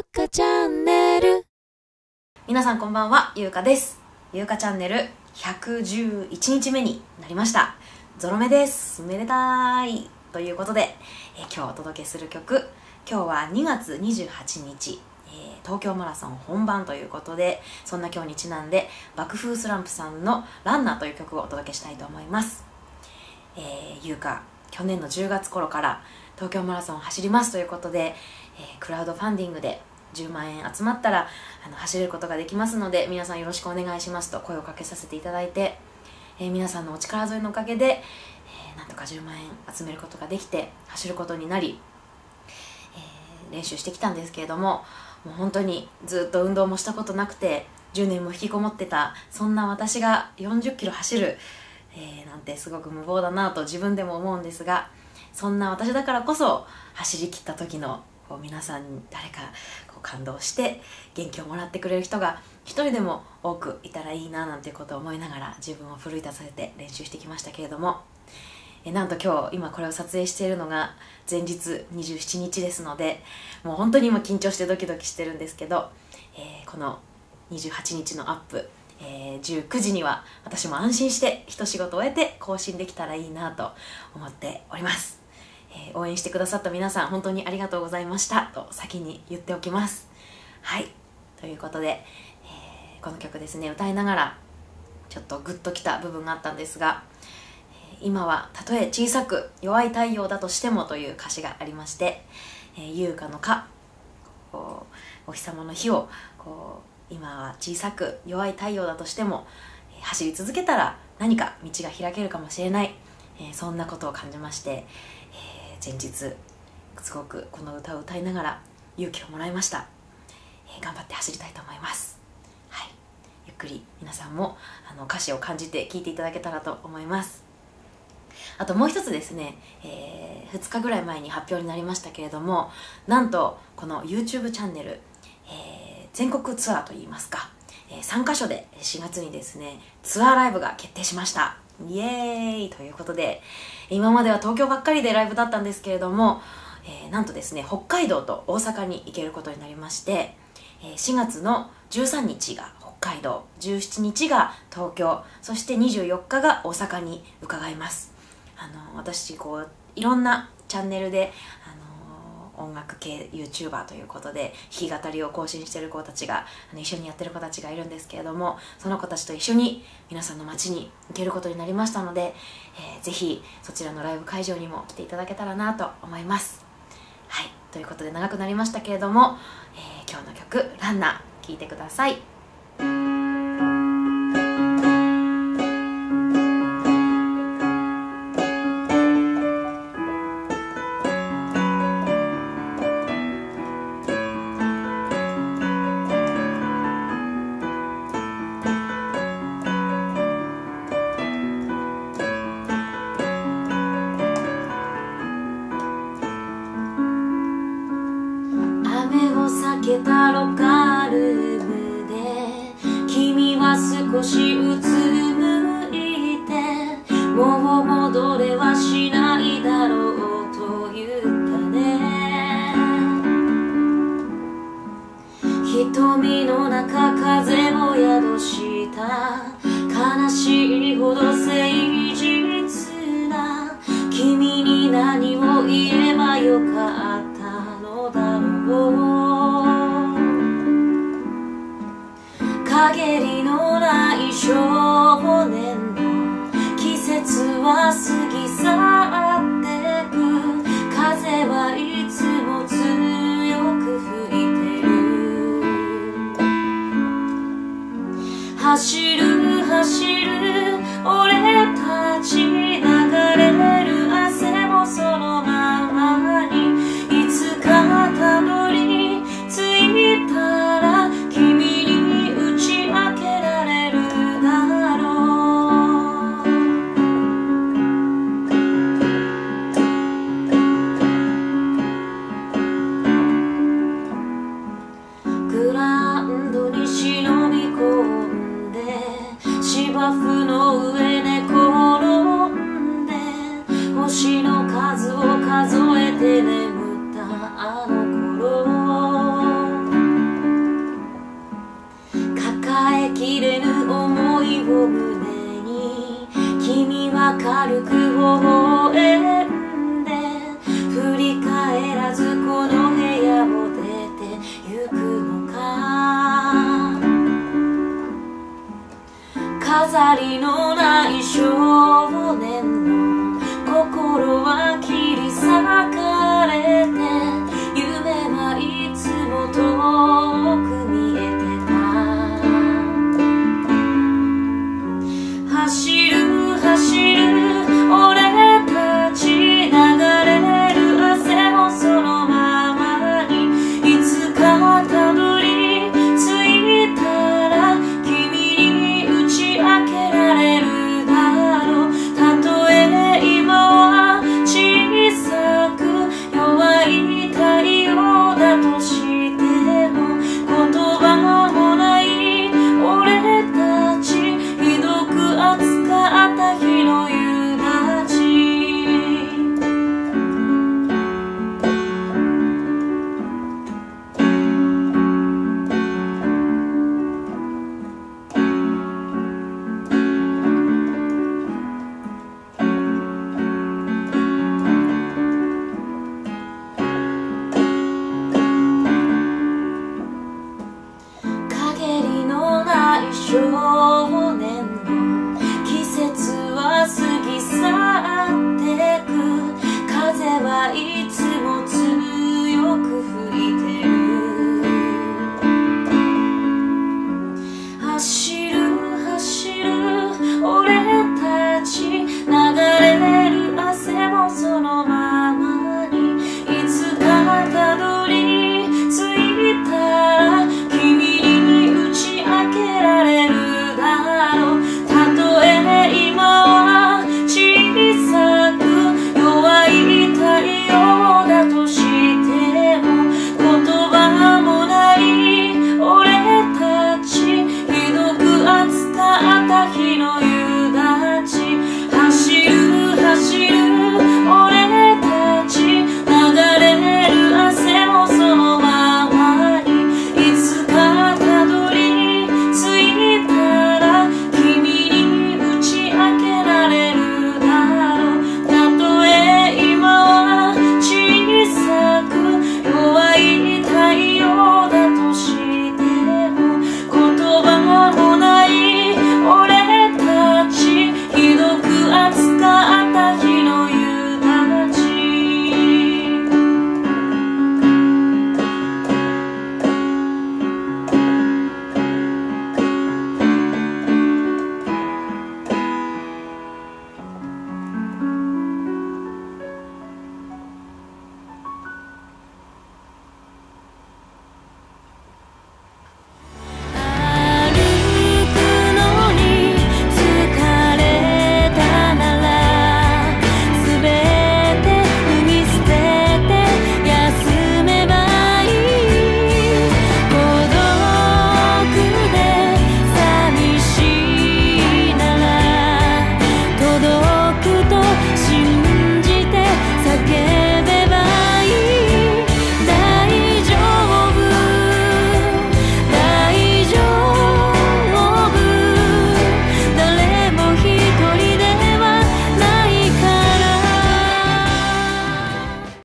かチャンネル。 皆さんこんばんは、ゆうかです。ゆうかチャンネル111日目になりました。ゾロ目です。めでたいということで、今日お届けする曲、今日は2月28日、東京マラソン本番ということで、そんな今日にちなんで爆風スランプさんのランナーという曲をお届けしたいと思います。ゆうか、去年の10月頃から東京マラソンを走りますということで、クラウドファンディングで10万円集まったら走れることができますので、皆さんよろしくお願いしますと声をかけさせていただいて、皆さんのお力添えのおかげで、なんとか10万円集めることができて走ることになり、練習してきたんですけれども、もう本当にずっと運動もしたことなくて10年も引きこもってたそんな私が40キロ走る、なんてすごく無謀だなと自分でも思うんですが、そんな私だからこそ走り切った時の皆さんに誰か感動して元気をもらってくれる人が一人でも多くいたらいいななんていうことを思いながら自分を奮い立たせて練習してきましたけれども、なんと今これを撮影しているのが前日27日ですので、もう本当に今緊張してドキドキしてるんですけど、この28日のアップ、19時には私も安心して一仕事終えて更新できたらいいなと思っております。応援してくださった皆さん本当にありがとうございましたと先に言っておきます。はい、ということで、この曲ですね、歌いながらちょっとグッときた部分があったんですが、今はたとえ小さく弱い太陽だとしてもという歌詞がありまして、優香のかお日様の日を今は小さく弱い太陽だとしても、走り続けたら何か道が開けるかもしれない、そんなことを感じまして、前日すごくこの歌を歌いながら勇気をもらいました。頑張って走りたいと思います。はい、ゆっくり皆さんも歌詞を感じて聴いていただけたらと思います。あともう一つですね、2日ぐらい前に発表になりましたけれども、なんとこの YouTube チャンネル、全国ツアーといいますか、3カ所で4月にですねツアーライブが決定しました。イエーイということで、今までは東京ばっかりでライブだったんですけれども、なんとですね北海道と大阪に行けることになりまして、4月の13日が北海道、17日が東京、そして24日が大阪に伺います。私いろんなチャンネルで音楽系 YouTuber ということで弾き語りを更新している子たちが一緒にやってる子たちがいるんですけれども、その子たちと一緒に皆さんの街に行けることになりましたので、ぜひそちらのライブ会場にも来ていただけたらなと思います。はい、ということで長くなりましたけれども、今日の曲「ランナー」聴いてください。避けたロッカールームで君は少しうつむいて、もう戻れはしないだろうと言ったね。瞳の中風を宿した悲しいほど誠実な君に何を言えばよかったのだろう。陰りのない少年の季節は過ぎ去ってく、風はいつも強く吹いてる。走る走る俺たち、流れる汗もそのままに、いつかたどり着いたら君に打ち明けられるだろう。グラウンドに忍び込んでりの